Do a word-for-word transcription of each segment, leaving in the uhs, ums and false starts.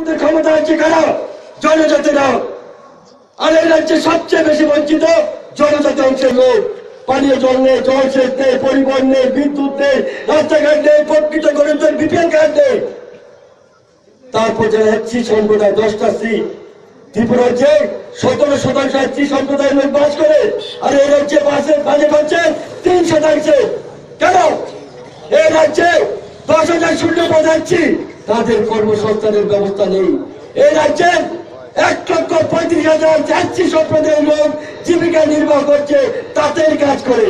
ক্ষমতা আছে কারা? জনজাতিরা। আর এই রাজ্যে সবচেয়ে বেশি বঞ্চিত জনজাতি অংশের লোক। পানীয় জল নেই, জলসেচ নেই, পরিবহন নেই, বিদ্যুৎ নেই, রাস্তাঘাট নেই, প্রকৃত গরিবদের বিপিএল কার্ড নেই। তারপর যারা এসসি সম্প্রদায় দশটা সিট, ত্রিপুরা রাজ্যে সতেরো শতাংশ এসসি সম্প্রদায়ের লোক বাস করে, আর এই রাজ্যে বাসের বাজেট হচ্ছে তিন শতাংশে। কেন? এই রাজ্যে দশ হাজার শূন্য বোঝাচ্ছি, তাদের কর্মসংস্থানের ব্যবস্থা নেই। এই রাজ্যে এক লক্ষ পঁয়ত্রিশ হাজার এসসি সম্প্রদায়ের লোক জীবিকা নির্বাহ করছে, তাদের কাজ করে।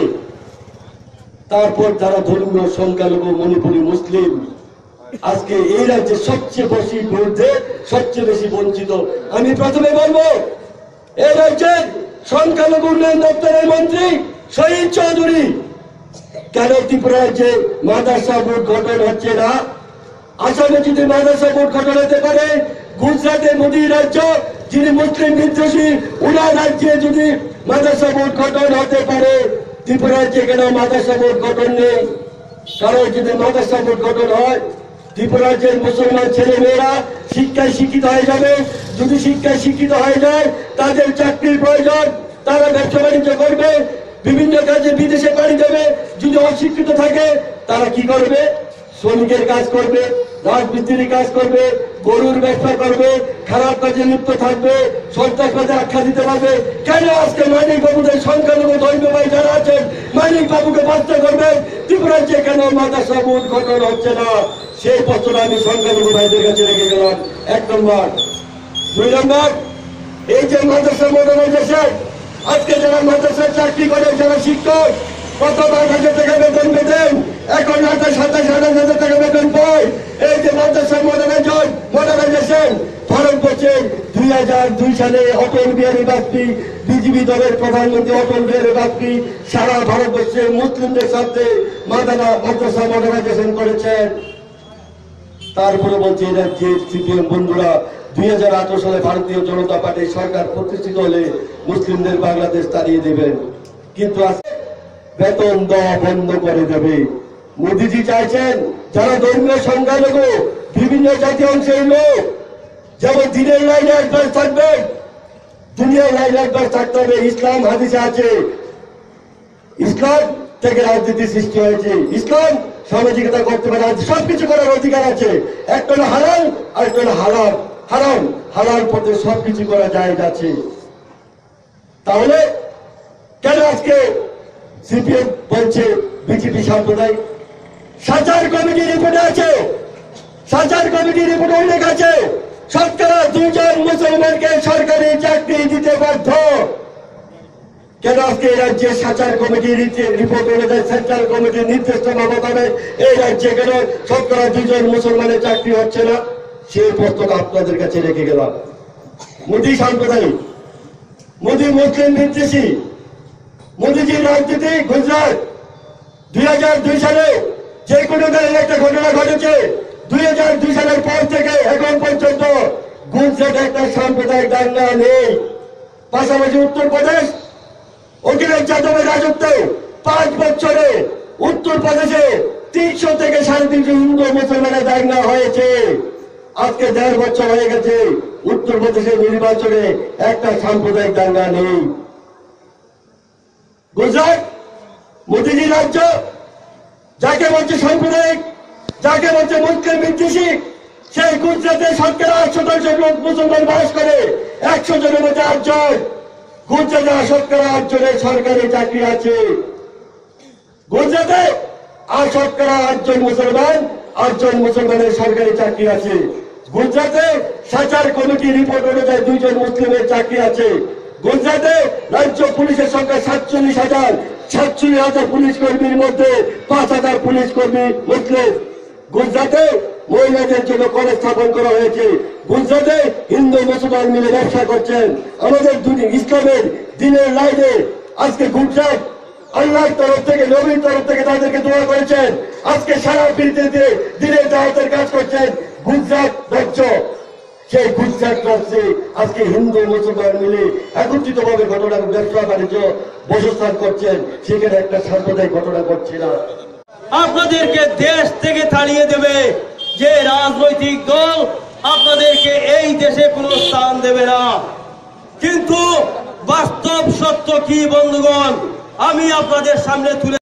তারপর যারা ধর্মীয় সংখ্যালঘু মণিপুরী মুসলিম, আজকে এই রাজ্যে সবচেয়ে বেশি বিরুদ্ধে সবচেয়ে বেশি বঞ্চিত। আমি প্রথমে বলবো, এই রাজ্যের সংখ্যালঘু উন্নয়ন দপ্তরের মন্ত্রী শহীদ চৌধুরী কেন ত্রিপুরা রাজ্যে মাদ্রাসা বোর্ড গঠন হচ্ছে না? আসামে যদি মাদ্রাসা বোর্ড গঠন হতে পারে, গুজরাটে মোদী রাজ্য যিনি মুসলিম বিদ্বেষী, উনার রাজ্যে যদি মাদ্রাসা বোর্ড গঠন হতে পারে, ত্রিপুরা রাজ্যে কেন মাদ্রাসা বোর্ড গঠন নেই? কারণ যদি মাদ্রাসা বোর্ড গঠন হয়, ত্রিপুরা রাজ্যের মুসলমান ছেলে মেয়েরা শিক্ষায় শিক্ষিত হয়ে যাবে। যদি শিক্ষায় শিক্ষিত হয়ে যায়, তাদের চাকরির প্রয়োজন, তারা ব্যবসা বাণিজ্য করবে, বিভিন্ন কাজে বিদেশে পাড়ি দেবে। যদি অশিক্ষিত থাকে, তারা কি করবে? শ্রমিকের কাজ করবে, রাজমিস্ত্রির কাজ করবে, গরুর ব্যবসা করবে, খারাপ কাজে লিপ্ত থাকবে, সন্ত্রাসবাদে আখ্যা দিতে পারবে। কেন আজকে মানিক বাবুদের সংখ্যালঘু ধর্মীয় ভাই যারা আছেন, মানিক বাবুকে বাচ্চা করবেন? ত্রিপুরা রাজ্যে কেন মাদ্রাসা বোর্ড গঠন হচ্ছে না? সেই প্রশ্ন আমি সংখ্যালঘু ভাইদের কাছে রেখে গেলাম। এক নম্বর। দুই নম্বর, এই যে মাদ্রাসা মডার্নাইজেশন, আজকে যারা মাদ্রাসায় চাকরি করে, যারা শিক্ষক, প্রথম আট হাজার টাকা বেতন পেতেন, এখন আঠাশ সাতাশ আঠাশ হাজার টাকা বেতন পায়। এই যে মাদ্রাসা মডার্নাইজেশন মডার্নাইজেশন ভারতবর্ষে দুই হাজার দুই সালে অটল বিহারী বাজপেয়ী, বিজেপি দলের প্রধানমন্ত্রী অটল বিহারী বাজপেয়ী সারা ভারতবর্ষের মুসলিমদের সাথে মাদানা মাদ্রাসা মডার্নাইজেশন করেছেন। তারপরে বলছে এই রাজ্যের সিপিএম বন্ধুরা দুই হাজার আঠারো সালে ভারতীয় জনতা পার্টির সরকার প্রতিষ্ঠিত হলে মুসলিমদের বাংলাদেশ তাড়িয়ে দেবেন, কিন্তু বেতন দেওয়া বন্ধ করে দেবে। মোদীজি চাইছেন যারা ধর্মীয় সংখ্যালঘু বিভিন্ন জাতি অংশের লোক যেমন দিনের লাইনে একবার থাকবে, দুনিয়ার লাইনে একবার থাকতে হবে। ইসলাম হাদিসে আছে, ইসলাম থেকে রাজনীতি সৃষ্টি হয়েছে, ইসলাম সামাজিকতা করতে পারে, সবকিছু করার অধিকার আছে। একটা হলো হালাল আর একটা হলো হারাম। হারাম হালাল পথে সবকিছু করা যায় আছে। তাহলে কেন আজকে সিপিএম বলছে বিজেপি সাম্প্রদায়িক? সাচার কমিটি রিপোর্টে আছে, সাচার কমিটি রিপোর্টে উল্লেখ আছে শতকরা দুজন মুসলমানকে সরকারি চাকরি দিতে বাধ্য। কেন আজকে এই রাজ্যে সাচার কমিটির রিপোর্ট অনুযায়ী সেন্ট্রাল কমিটির নির্দেশনা মোতাবেক এই রাজ্যে কেন শতকরা দুজন মুসলমানের চাকরি হচ্ছে না? সেই প্রশ্নটা আপনাদের কাছে রেখে গেলাম। মোদী সাম্প্রদায়িক, মোদী মুসলিম বিদ্বেষী, মোদীজির রাজনীতি গুজরাট দুই হাজার দুই সালে যে কোনো দলের একটা ঘটনা ঘটেছে, দুই হাজার দুই সালের পর থেকে এখন পর্যন্ত গুজরাটে একটা সাম্প্রদায়িক দাঙ্গা নেই। পাশাপাশি উত্তরপ্রদেশ অখিলেশ যাদবের রাজত্বে পাঁচ বছরে উত্তরপ্রদেশে তিনশো থেকে সাড়ে তিনশো হিন্দু মুসলমানের দাঙ্গা হয়েছে। আজকে দেড় বছর হয়ে গেছে উত্তরপ্রদেশের নির্বাচনে একটা সাম্প্রদায়িক দাঙ্গা নেই। গুজরাট মোদীজির রাজ্য, যাকে বলছে সাম্প্রদায়িক, যাকে বলছে মুসলিম বিদ্বেষী, সেই গুজরাটে শতকরা আট শতাংশ লোক মুসলমান বাস করে। একশো জনের মধ্যে আটজন গুজরাটে শতকরা আট জনের সরকারি চাকরি আছে। গুজরাটে আর শতকরা আটজন মুসলমান, আটজন মুসলমানের সরকারি চাকরি আছে। গুজরাটে সাচার কমিটি রিপোর্ট অনুযায়ী দুইজন মুসলিমের চাকরি আছে। গুজরাটে রাজ্য পুলিশের সংখ্যা সাতচল্লিশ হাজার, সাতচল্লিশ হাজার পুলিশ কর্মীর মধ্যে পাঁচ হাজার পুলিশ কর্মী মুসলিম। গুজরাটে মহিলাদের জন্য কলেজ স্থাপন করা হয়েছে। গুজরাটে হিন্দু মুসলমান মিলে ব্যবসা করছেন। আমাদের ইসলামের দিনের লাইনে আজকে গুজরাট আল্লাহর তরফ থেকে, নবীর তরফ থেকে তাদেরকে দোয়া করেছেন। আজকে সারা পৃথিবীতে দিনের দাওয়াতের কাজ করছেন গুজরাট রাজ্য। সেই গুজরাট রাজ্যে আজকে হিন্দু মুসলমান মিলে একত্রিত ভাবে ঘটনা ব্যবসা বাণিজ্য বসস্থান করছেন, সেখানে একটা সাম্প্রদায়িক ঘটনা ঘটছে না। আপনাদেরকে দেশ থেকে তাড়িয়ে দেবে যে রাজনৈতিক দল আপনাদেরকে এই দেশে কোনো স্থান দেবে না। কিন্তু বাস্তব সত্য কি বন্ধুগণ, আমি আপনাদের সামনে তুলে